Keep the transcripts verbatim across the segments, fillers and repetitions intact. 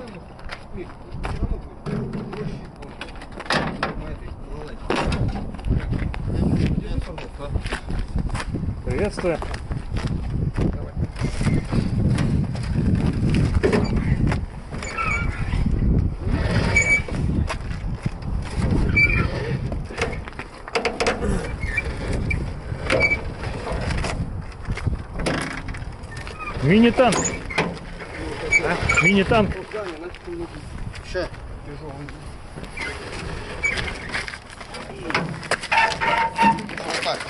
Приветствую. Мини-танк. А? Мини-танк. Ща. Вот так.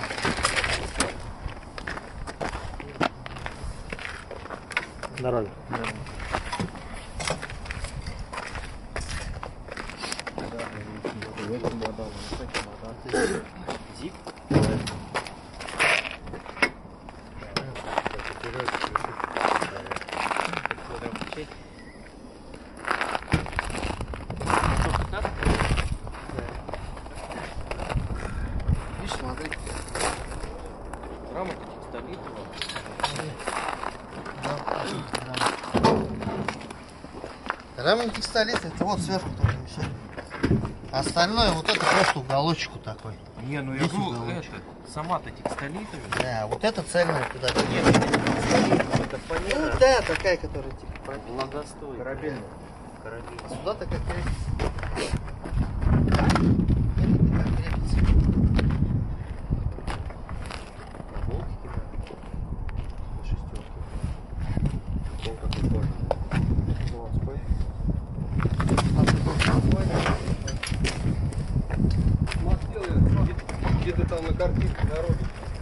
Дорога. Зип. Видишь, смотри. Рама текстолитовая. Рама текстолит, это вот сверху только все. Остальное вот это просто уголочек вот такой. Не, ну я говорю, это, сама-то текстолитовая. Да, вот это цельная туда. Нет, это фанера. Ну да, такая, которая типа Ладостой. корабельная. Корабельная. Сюда такая крепится. Это как крепится. Болтики, да. Шестерки. Пол такой кожаный. Где-то там на картинке дороги.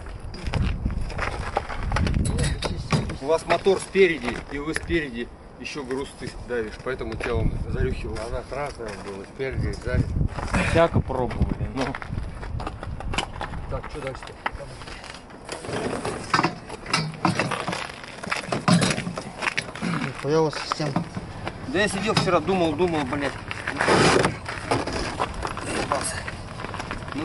У вас мотор спереди, и вы спереди еще груз ты давишь, поэтому телом зарюхивал. Она сразу была спереди и сзади. Всяко пробовали, но... Так, что дальше-то? Хуёвая система. Да я сидел вчера, думал, думал, блядь. Ну,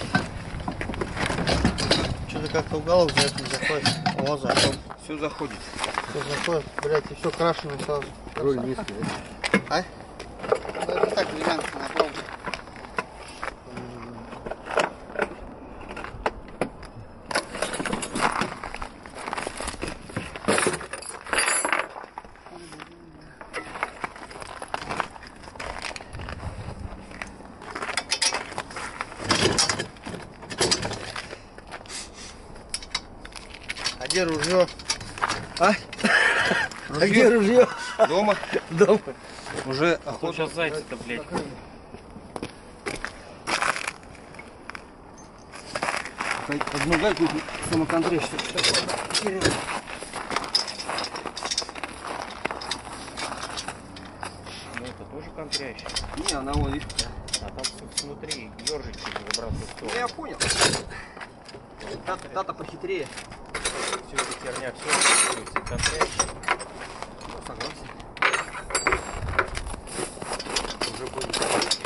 Что-то как-то уголок за это не заходит. О, зашел. все заходит. Все заходит, блядь, и все крашено сразу. Роль низкий. А? Да это так, элегантно, на пробу. А где ружье? А? А где ружье? Дома? Дома. Уже А охота. сейчас зайцы-то, блядь. Одну гайку самоконтроль. Ну это тоже контрящий. Не, она вон, видишь. А там с- внутри ежики забраться в Ну, сторону. я понял. Тата, тата похитрее. Все эта херня, все контрящий. Ну, согласен. Уже будет.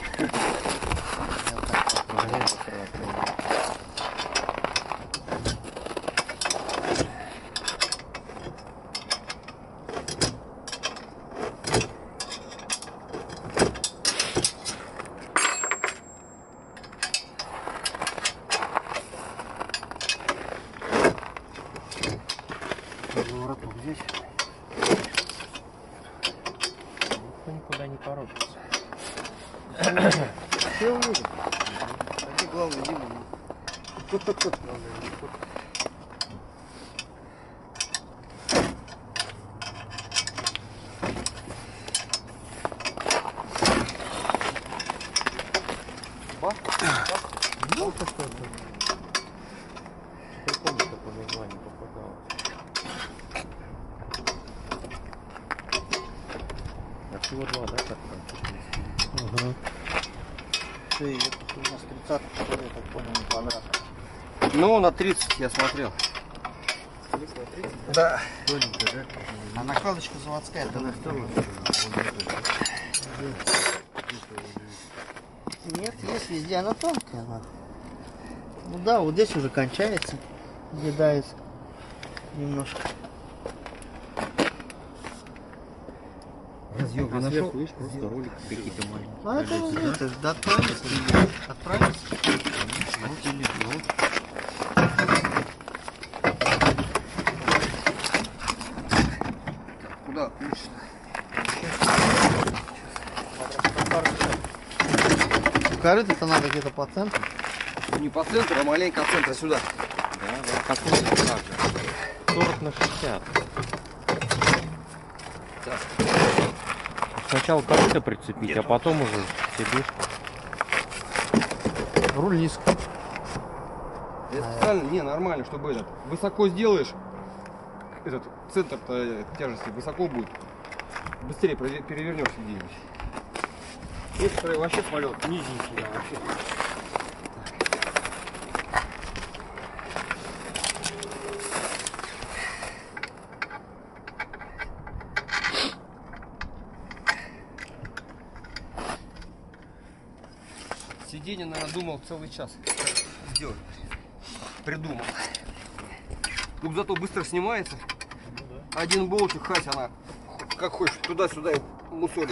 Вороток здесь. Никто никуда не торопится. Все увидим. А ты главное, Дима. Ну, что это? Я помню, как по названию попадал. А всего два, да, как там? Угу. Ты, это у нас тридцать, что ли, я так понял, не понравилось. Ну, на тридцать я смотрел. Да. Тоненькая, да? А накладочка заводская, это на вторую. Нет, есть везде, она тонкая. Она. Ну да, вот здесь уже кончается, съедается немножко. разъем. А Нашел. сверху, видишь, просто ролики какие-то маленькие. А это, это, да, отправиться. Отправиться. Куда? Ключ. Корыто-то надо где-то по центру. Не по центру, а маленько от центра сюда. Да, да, такой же, так же. сорок на шестьдесят. Так. Сначала корыто прицепить, а потом уже сидушку. Руль низко. Это специально, не, нормально, чтобы этот, высоко сделаешь, этот центр тяжести высоко будет, быстрее прове- перевернешь сиденье. Если вообще полет низенький, да, вообще. Сиденье, наверное, думал целый час сделать. Придумал. Ну, зато быстро снимается. Один болтик, хать, она как хочешь, туда-сюда и мусолить.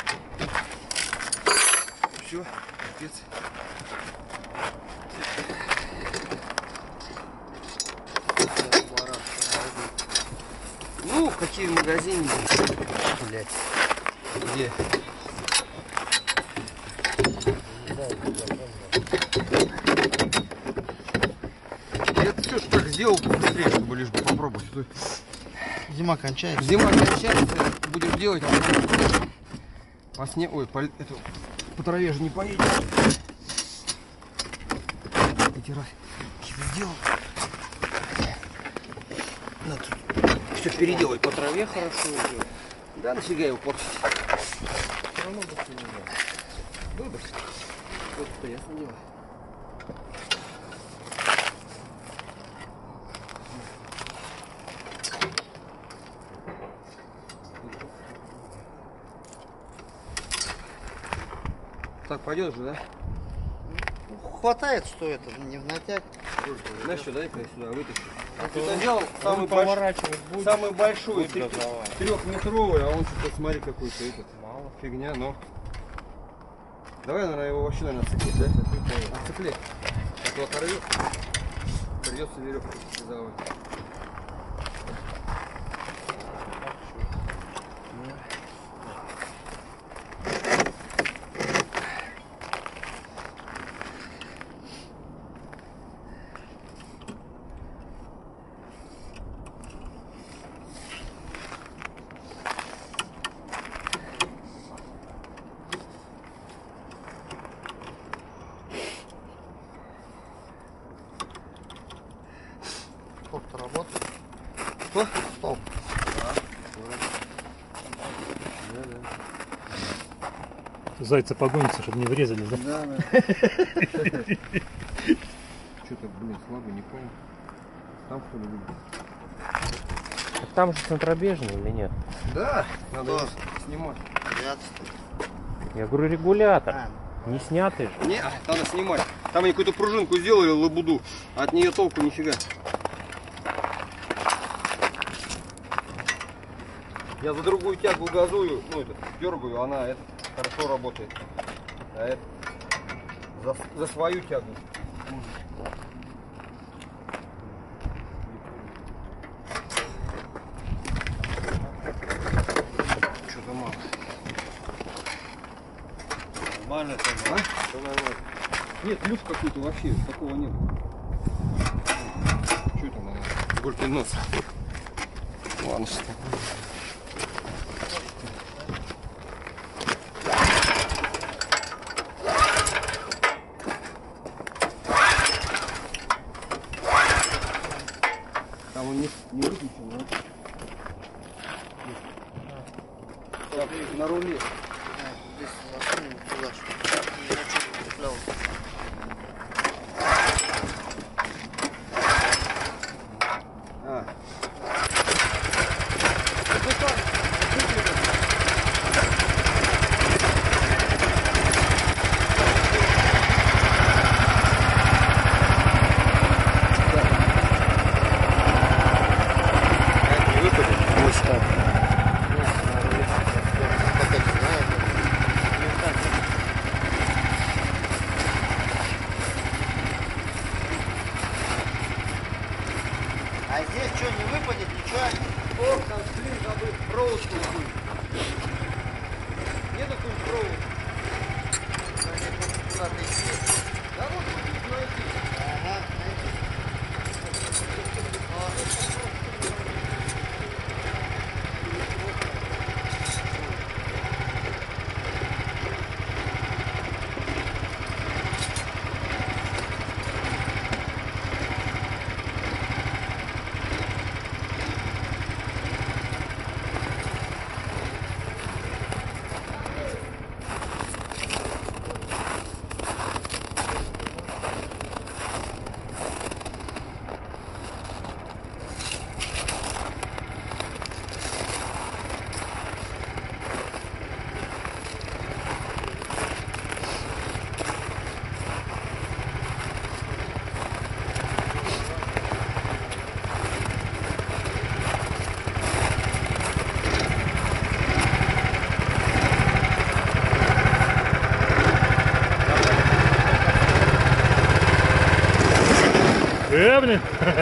Все, капец. Ну, какие в магазине, блять. Где? Это все, что так сделал быстрее, чтобы лишь бы попробовать. Зима кончается. Зима кончается, будем делать. По сне, ой, по, это, по траве же не поедем. Эти раз сделал. Надо все переделать по траве хорошо идет. Да, нафига его портить. Все равно быстрее не надо. Выбрось. Вот что ясно дело. Так, пойдет же, да? Хватает, что это, не в натяг. Знаешь что, дай-ка я сюда вытащу. Это взял самый, больш... самый большой, три- трехметровый, а он что-то, смотри, какой-то этот. Мало. Фигня, но... Давай, наверное, его вообще, наверное, отцеплить, да? Отцеплить. А то оторвет. Придется веревку связывать. Стоп-то работает. Что? Стоп. Зайцы погонятся, чтобы не врезались, да? Да, да. Что-то, блин, слабо, не помню. Там что ли видно? Там же центробежный или нет? Да, надо Кто? его снимать. Я говорю, регулятор. А, Не снятый же. Не, надо снимать. Там они какую-то пружинку сделали, лабуду. А от нее толку нифига. Я за другую тягу газую, ну это, дергаю, она это, хорошо работает. А это за, за свою тягу. Что-то мало. нормально там. А? Все нормально. Нет, люф какой-то вообще, такого нет. Что там она? Горький нос. Ладно, что такое. Там он не, не выключен, да? Так, на руле. Здесь машина туда, чтобы ни на чем не цеплялось. А. проволочку какую? Нет такой проволоки? Куда-то идти. Да вот тут найти. Ага, Э, блин.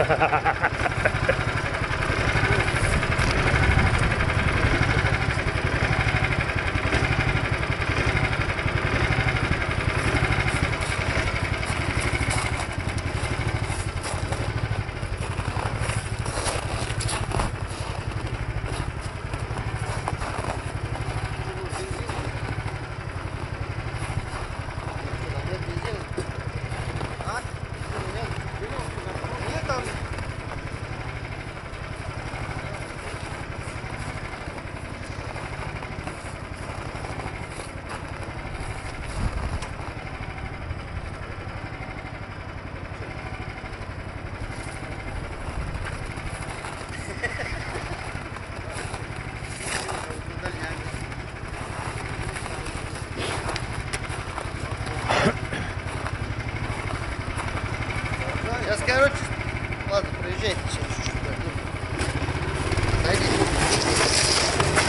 Нет там. сейчас, короче, ладно, проезжайте сейчас чуть-чуть. Садись.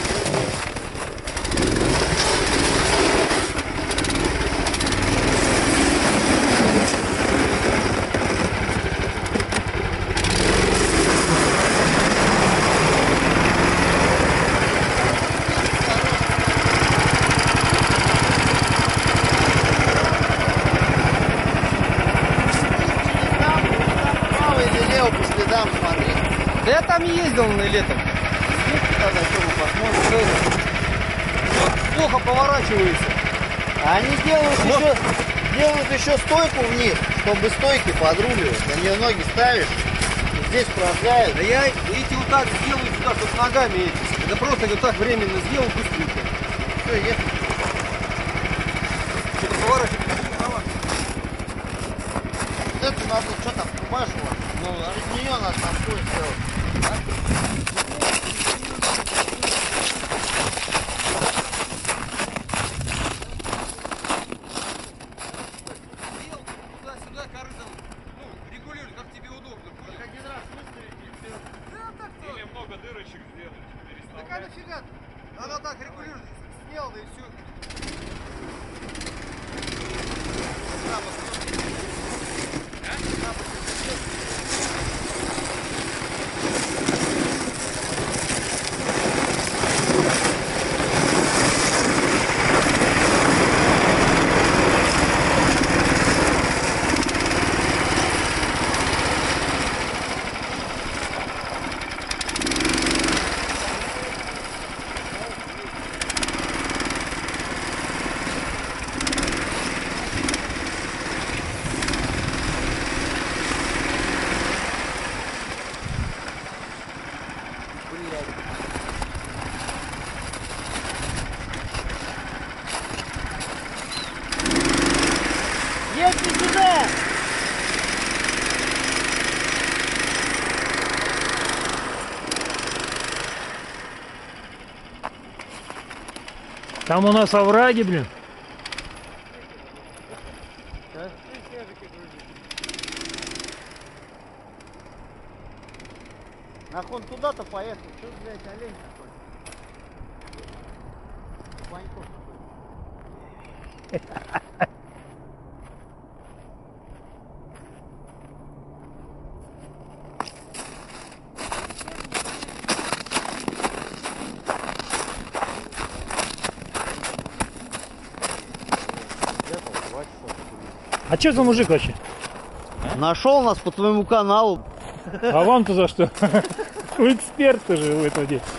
Право или лево по следам смотри. Да я там ездил на летом. Тогда что мы посмотрим. Вот плохо поворачивается. А они делают Вот. еще, делают еще стойку вниз, чтобы стойки подруливать. На нее ноги ставишь, и здесь прожают. Да я эти вот так сделаю сюда, чтобы ногами эти. Это просто вот так временно сделал быстренько. Все, ехали. Что-то поворачивается. Вот это надо, что там, труба шла? Ну, а без нее надо настой сделать. Туда-сюда корытом, ну, регулируй, как тебе удобно будет. Один раз выставить и все. Да, так то. Или много дырочек сделать, Так а нафига? Надо так регулировать, снял, да и все. Едьте сюда! Там у нас овраги, блин. Нахуй он туда-то поехал. Что, блядь, олень такой? Ваньков такой. А что за мужик вообще? Нашел нас по твоему каналу. А вам-то за что? Вы эксперт же в этом деле.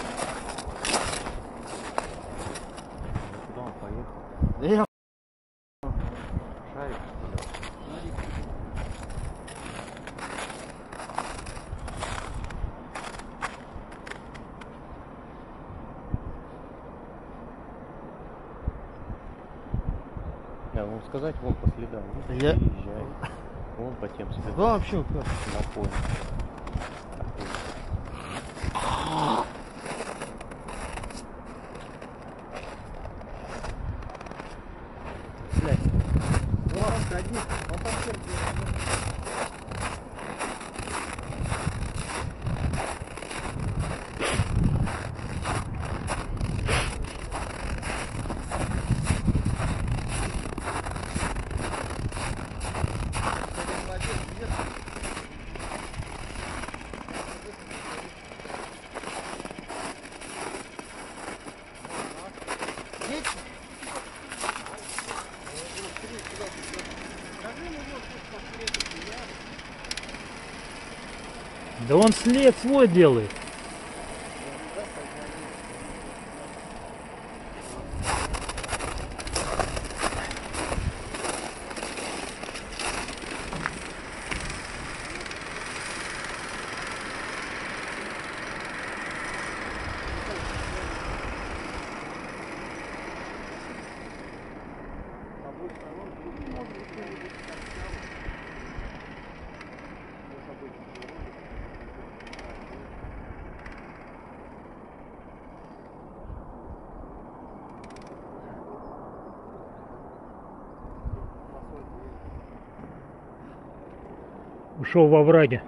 Куда он поехал? Да я Шарик. Да, вон сказать, вон по следам. Ну, Я- переезжай. Вон по тем следам. Да вообще как? На поле. Да он след свой делает. Ушел во враге.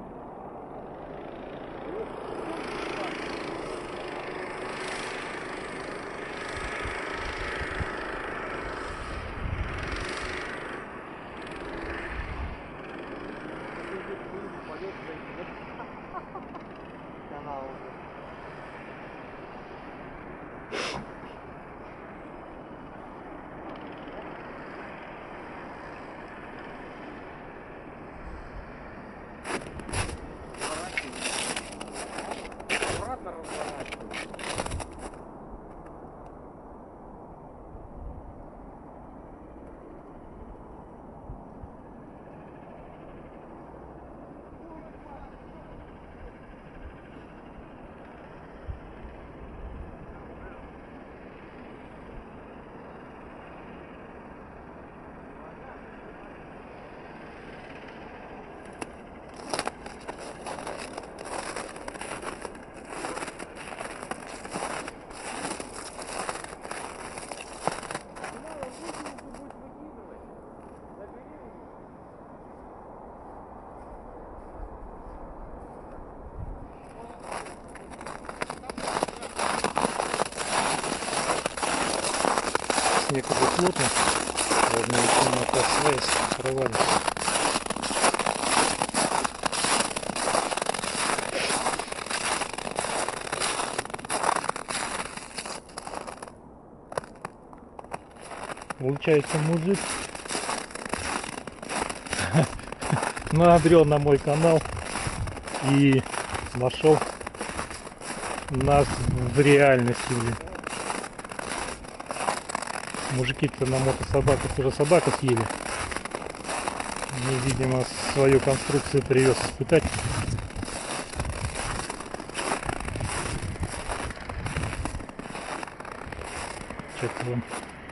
Снег уже плотно, можно еще на связь провалится. Получается, мужик набрел на мой канал и нашел нас в реальности. Мужики-то на мотособаках уже собаку съели. Мне, видимо, свою конструкцию привез испытать. Что-то вон.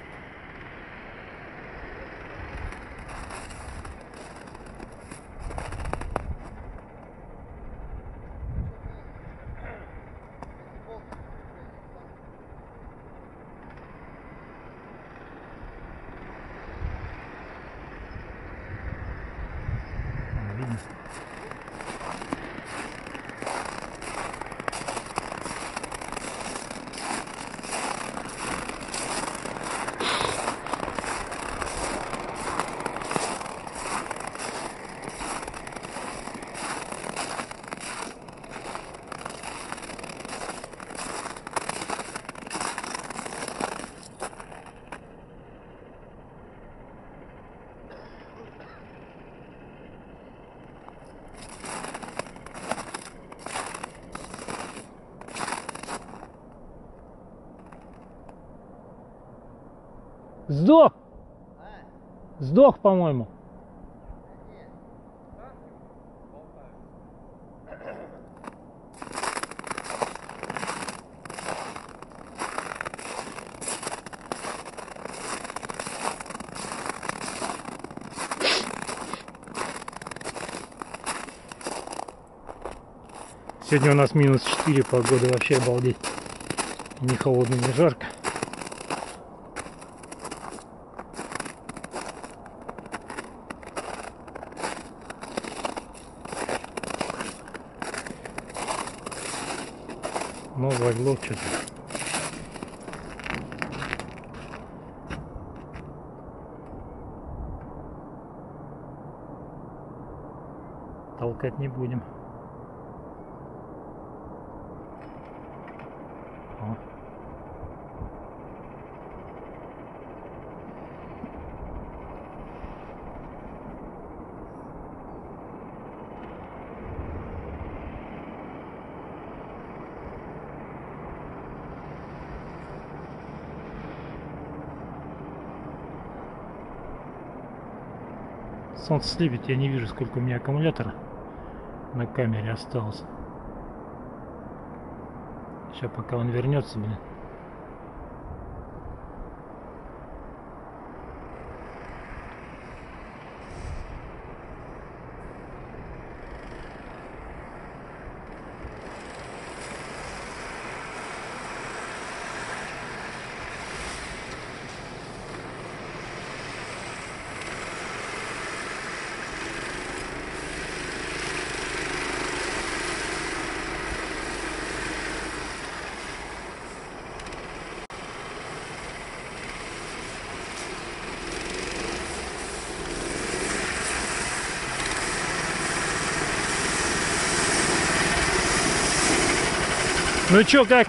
Видно. Сдох! Сдох, по-моему. Сегодня у нас минус четыре, погода вообще обалдеть. Не холодно, не жарко. Но заглох что-то. Толкать не будем. О. Солнце слепит, я не вижу, сколько у меня аккумулятора на камере осталось. Сейчас пока он вернется, блин. Ну чё, как?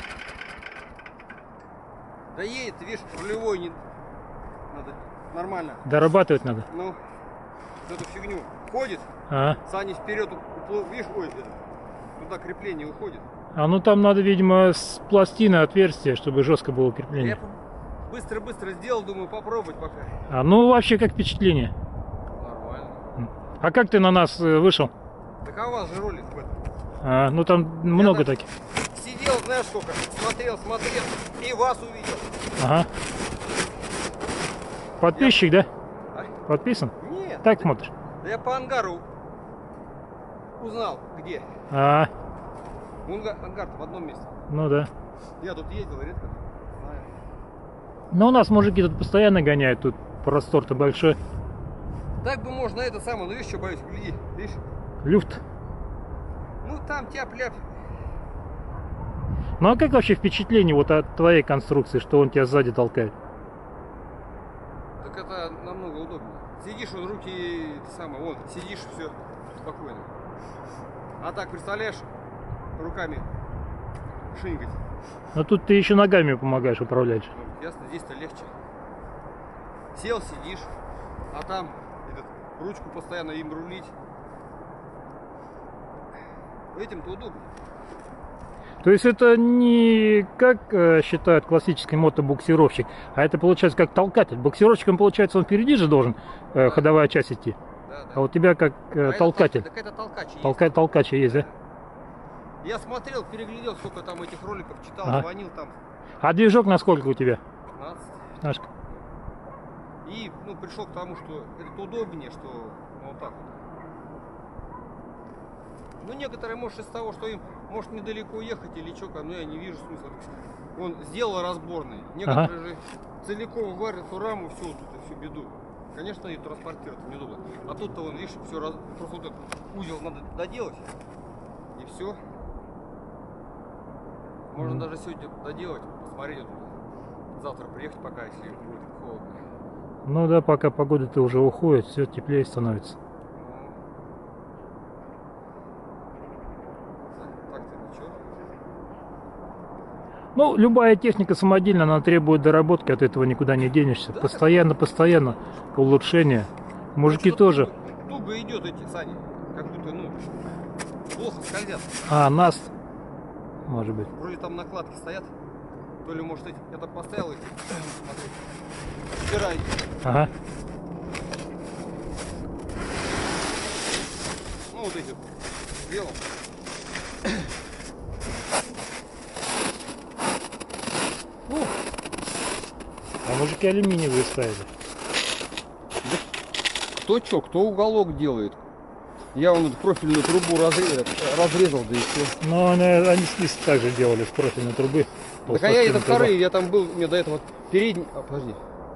Да едет, видишь, рулевой не... Надо нормально. Дорабатывать надо. Ну, эту фигню ходит, А, сани вперед, уплыл, видишь, ой, это, туда крепление уходит. а ну там надо, видимо, с пластины отверстие, чтобы жестко было крепление. Я быстро-быстро сделал, думаю, попробовать пока. А ну вообще как впечатление? Нормально. А как ты на нас э, вышел? Так а у вас же ролик в этом. А, ну там много так- таких. Сидел, знаешь сколько, смотрел, смотрел, и вас увидел. Ага. Подписчик, да? А? Подписан? Нет. Так да, смотришь? да я по ангару узнал, где. А, Ангар, ангар в одном месте. ну да. Я тут ездил редко. Знаю. Но у нас мужики тут постоянно гоняют, тут простор-то большой. Так бы можно это самое, ну видишь, что боюсь, гляди, видишь? Люфт. Ну там тяп-ляп. Ну а как вообще впечатление вот от твоей конструкции, что он тебя сзади толкает? Так это намного удобнее. Сидишь, вот руки, это самое, вон, сидишь, все спокойно. А так, представляешь, руками шингать. Но тут ты еще ногами помогаешь управлять. Ну, ясно, здесь-то легче. Сел, сидишь, а там этот, ручку постоянно им рулить. Этим-то удобно. То есть это не как э, считают классический мотобуксировщик, а это получается как толкатель. Буксировщиком, получается, он впереди же должен э, ходовая часть идти. Да, да. А у тебя как э, А толкатель. Это, так это толкач есть. Толка, толкач есть, да? Я смотрел, переглядел, сколько там этих роликов читал, Ага. звонил там А движок на сколько у тебя? пятнадцать. Пятнашка. И ну, пришел к тому, что это удобнее, что ну, вот так вот. Ну, некоторые, может, из того, что им, может, недалеко ехать или что, но я не вижу смысла. Он сделал разборный. Некоторые Ага. же целиком варят эту раму, всю вот эту всю беду. Конечно, ее транспортировать неудобно. А тут-то, вон, видишь, все раз... просто вот этот узел надо доделать. И все. Можно Мгм. даже сегодня доделать, посмотреть вот тут. Завтра приехать пока, если будет холодно. Ну да, пока погода-то уже уходит, все теплее становится. Так-то ничего. Ну, любая техника самодельная, она требует доработки, от этого никуда не денешься. Да, Постоянно, постоянно улучшение. Мужики Что-то тоже. Туго, туго идет эти сани. Как будто, ну, плохо скользят. А, нас, может быть. Вроде там накладки стоят. То ли, может, эти, это поставил их. Смотри. Стирай. Ага. Ну, вот эти сделал. А мужики алюминиевые ставили. Кто что, кто уголок делает? Я вон эту профильную трубу разрезал, разрезал, да и все. Но они, они здесь также делали с профильной трубы. Так а я это вторые, я там был, мне до этого передний. А, подожди.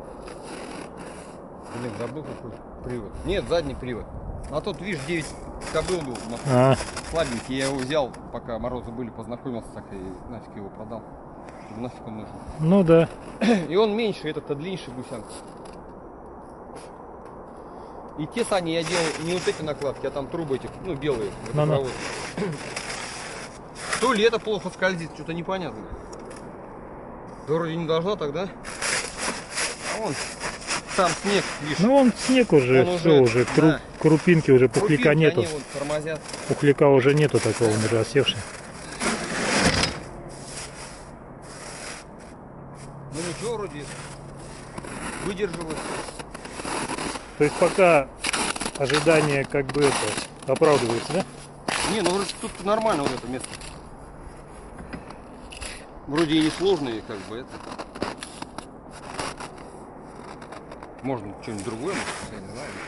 Блин, забыл какой привод. Нет, задний привод. А тут, видишь, девять кобыл был. А. Слабенький, я его взял, пока морозы были, познакомился, так и нафиг его продал. Нафиг он нужен. Ну да. И он меньше, этот-то длиннее гусянка. И те сани я делал не вот эти накладки, а там трубы эти, ну белые. Ну-ну. То ли это плохо скользит, что-то непонятно. Да вроде не должна тогда. А вон, сам снег, видишь. Ну он снег уже, Он все уже, уже, кру, да. крупинки уже, пухляка Крупинки, нету. они вот тормозят. Пухляка уже нету такого, он уже осевший. Ну ничего, вроде выдержалось. То есть пока ожидание как бы это оправдывается, да? Не, ну вроде тут нормально вот это место. Вроде и не сложные, как бы это. Можно что-нибудь другое, может, я не знаю.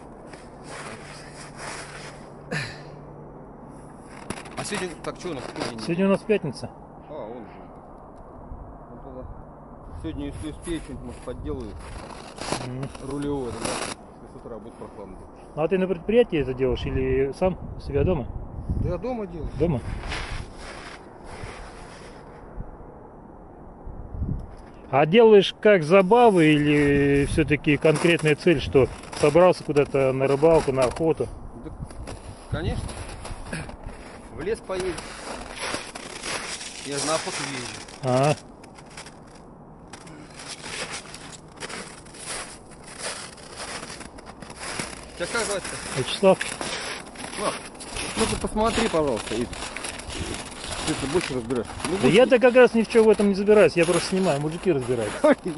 А сегодня, так, что у нас? Сегодня у нас пятница. А, он же. Ну, тогда. Сегодня, если успею, что-нибудь, может, подделаю. Mm. Рулевое, тогда с утра будет прохладно. А ты на предприятии это делаешь или сам у себя дома? Да я дома делаю. Дома? А делаешь как забавы или все-таки конкретная цель, что собрался куда-то на рыбалку, на охоту? Да, конечно. В лес поедешь. Я же на охоту езжу. А. Тебя как звать-то? Вячеслав. Слав, ну ты посмотри, пожалуйста. И... Ты это больше разбираешь. Ну, Да я-то как раз ни в чем в этом не забираюсь, я просто снимаю, мужики разбирают.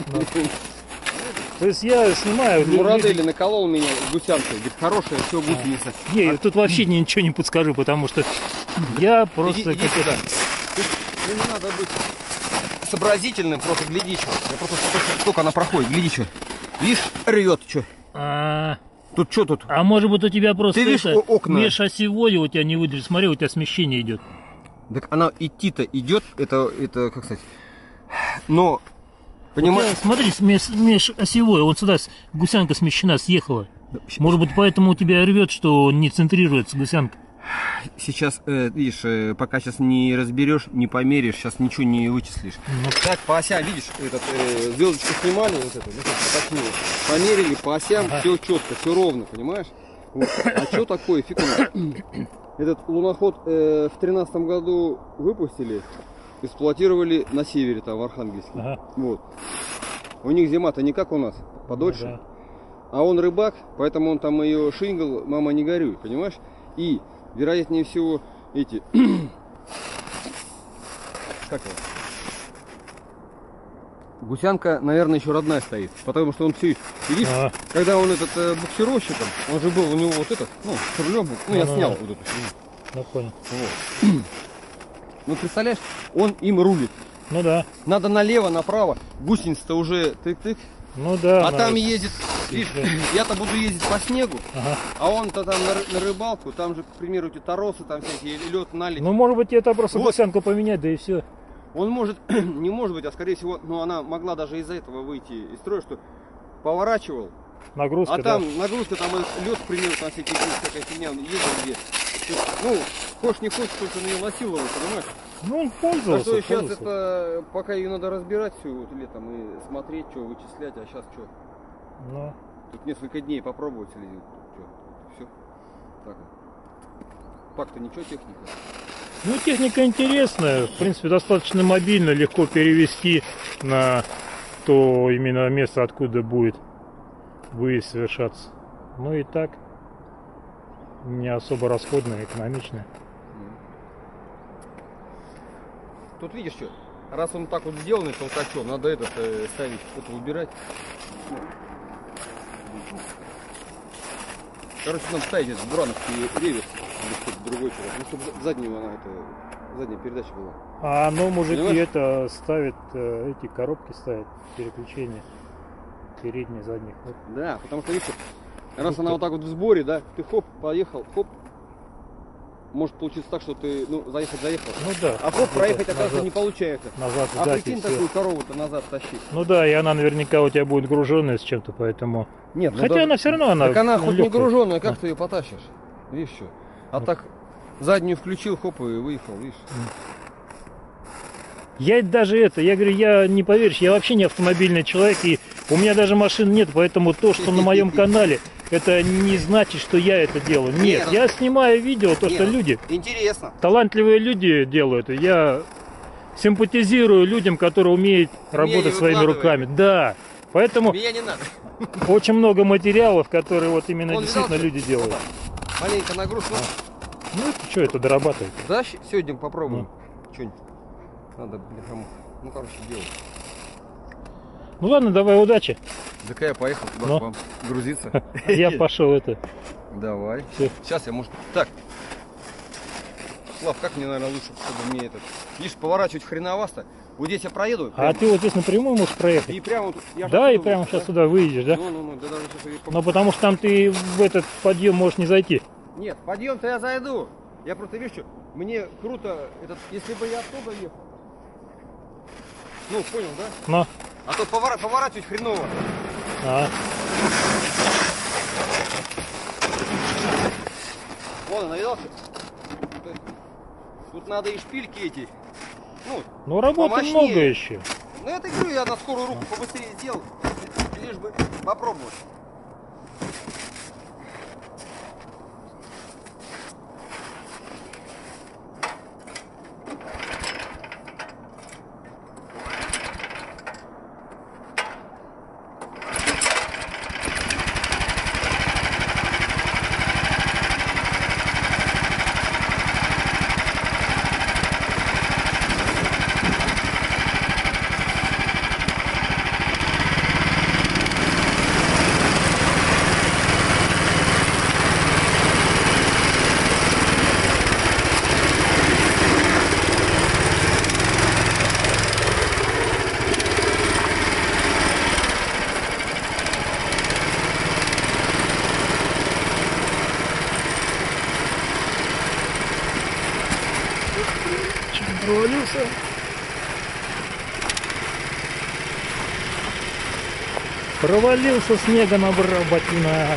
То есть я снимаю... Мурадели наколол меня гусянкой, говорит, хорошая, все гусеница. Не, тут вообще ничего не подскажу, потому что я просто... Иди, иди сюда. Ну не надо быть сообразительным, просто гляди, что. Я просто сколько она проходит, гляди, что. Видишь, рвет, что. А, Тут что тут? а может быть у тебя просто Ты видишь это, окна? межосевое у тебя не выдержит. Смотри, у тебя смещение идет. Так она идти-то идет, это, это, как сказать, но, понимаешь... Смотри, меж, межосевое, вот сюда гусянка смещена, съехала. Может быть, поэтому у тебя рвет, что не центрируется гусянка. Сейчас, э, видишь, э, пока сейчас не разберешь, не померишь, сейчас ничего не вычислишь. Ну, так, по осям, видишь, этот, э, звездочку снимали, вот это, вот это померили по осям, ага. Все четко, все ровно, понимаешь? Вот. А что такое, фиг он. Этот луноход э, в тринадцатом году выпустили, эксплуатировали на севере, там, в Архангельске. Ага. Вот. У них зима-то не как у нас, подольше. Ну, да. А он рыбак, поэтому он там ее шингал, мама не горюй, понимаешь? И, вероятнее всего, эти... как его? Гусянка, наверное, еще родная стоит, потому что он все... Видишь, а -а -а. Когда он этот э, буксировщиком, он же был у него вот этот, ну, с рулем был, ну, я снял вот эту. Ну, понял. Вот. Ну, представляешь, он им рулит. Ну, да. Надо налево, направо, гусеница-то уже тык-тык. Ну, да. А надо. Там ездит, видишь, я-то буду ездить по снегу, ага. А он-то там на, на рыбалку, там же, к примеру, эти торосы, там всякие, лед, налить. Ну, может быть, это просто вот. Гусянку поменять, да и все. Он может, не может быть, а скорее всего, ну она могла даже из-за этого выйти из строя, что поворачивал. Нагрузка, а там да. нагрузка, там лед, к примеру, там всякие, всякая фигня, он ездил где. Ну, хочешь не хочешь, только на нее насиловал, понимаешь? Ну, он пользовался. А что сейчас это, пока ее надо разбирать всю вот летом и смотреть, что вычислять, а сейчас что? Ну. Тут несколько дней попробовать или что? Все. Так. Так-то ничего, техника. Ну, техника интересная, в принципе, достаточно мобильно, легко перевести на то именно место, откуда будет выезд совершаться. Ну и так, не особо расходная, экономичная. Тут видишь что? раз он так вот сделанный толкачом, надо этот э, ставить, это выбирать. Короче, нам ставить этот бурановский реверс или что-то другое, ну, чтобы заднюю она, это, задняя передача была. А оно, мужики, Понимаешь? это ставит, э, эти коробки ставят, переключения. Передний, задний ход. Да, потому что, видишь, раз она вот так вот в сборе, да, ты хоп, поехал, хоп, может получиться так, что ты, ну, заехать, заехал. Ну да. А хоп, проехать, назад, оказывается, не получается. Назад, А сдать, прикинь, и всё. такую корову-то назад тащить. Ну да, и она наверняка у тебя будет груженная с чем-то, поэтому... Нет, ну Хотя да- она все равно, она Так она ну, хоть не легкая. груженная, как А. ты ее потащишь? Видишь что? А Ну. так заднюю включил, хоп, и выехал, видишь? Я даже это, я говорю, я не поверишь, я вообще не автомобильный человек, и у меня даже машин нет, поэтому то, что на моем канале, это не значит, что я это делаю. Нет, Нет. я снимаю видео, то, что Нет. люди, Интересно. талантливые люди делают, и я симпатизирую людям, которые умеют работать не своими выкладывай. руками. Да, поэтому Меня не надо. очень много материалов, которые вот именно Он действительно взял, люди делают. Маленько нагрузку. Ну, это что, это дорабатывать? Да, щ- сегодня попробуем. Что-нибудь. Надо, бляха, ну, короче, делать. Ну ладно, давай, удачи. Так я поехал туда Ну. к вам грузиться. Я пошел это. Давай. Всё. Сейчас я, может... Так. Слав, как мне, наверное, лучше, чтобы мне этот... Видишь, поворачивать хреновасто. Вот здесь я проеду. А прямо. ты вот здесь напрямую можешь проехать? И прямо вот... я же Да, и отсюда прямо вот, сейчас да? сюда выйдешь, да? Ну, ну, ну, да даже сейчас я... Но потому что там ты в этот подъем можешь не зайти. Нет, подъем-то я зайду. Я просто, видишь, что, мне круто, этот, если бы я оттуда ехал. Ну, понял, да? Но. А то повора- поворачивать хреново. А. Вон, навидался? Тут надо и шпильки эти. Ну, Ну работы помощнее. много еще. ну это говорю, я на скорую руку побыстрее сделал. Лишь бы попробовать. Провалился. Провалился, снега набрал ботинок.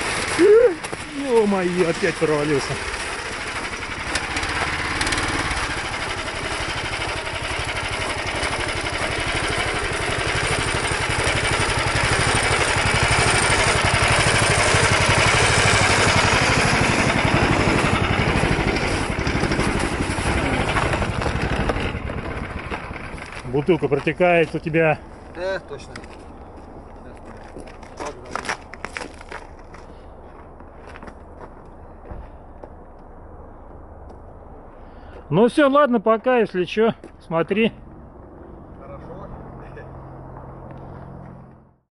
Ё-моё, опять провалился. Бутылка протекает у тебя. Да, точно. Ну все, ладно, пока, если что, смотри.